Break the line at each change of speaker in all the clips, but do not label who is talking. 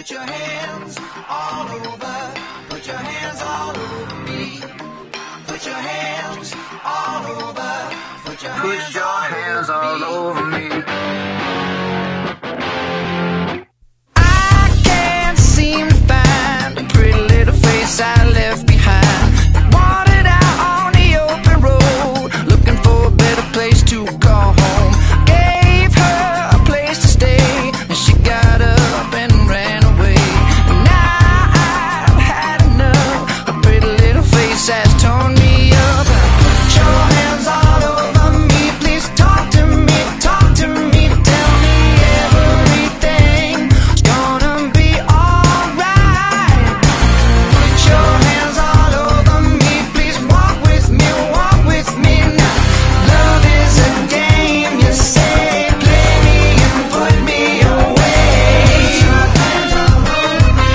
Put your hands all over. Put your hands all over me. Put your hands all over. Put your hands all over me. I can't seem to find a pretty little face I left behind. Wandered out on the open road, looking for a better place to call home. Gave her a place to stay, and she got up and ran away. And now I've had enough. A pretty little face has torn me up. Put your hands all over me, please talk to me, tell me everything's gonna be alright. Put your hands all over me, please walk with me now. Love is a game, you say, play me and put me away. Put your hands all over me.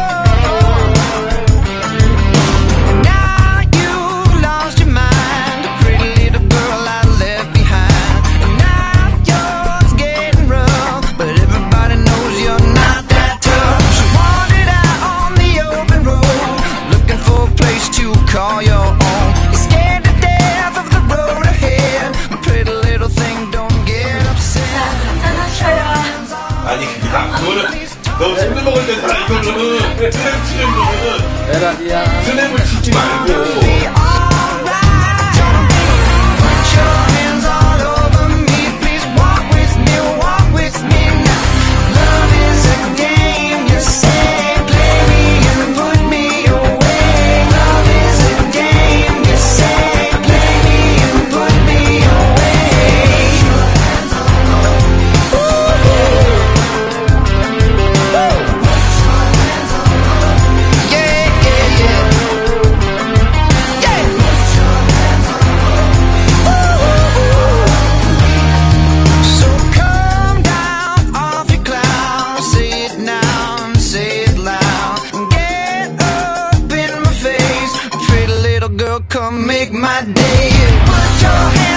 And now you've lost your mind, a pretty little girl I left behind. And now yours getting rough, but everybody knows you're not that tough. She wandered out on the open road, looking for a place to call your own. You're scared to death of the road ahead. A pretty little thing, don't get upset.
아니 그거는 너 술을 먹을 때 다 이걸로는 트랩 치는 거는
베라디아
트랩을 치지 말고
Put your hands all over me, please walk with me now. Love is a game, you say, play me and put me away. Love is a game, you say, play me and put me away. Yeah, yeah, yeah. So come down off your cloud, say it now and say it loud. Get up in my face, pretty little girl, come make my day. Put your hands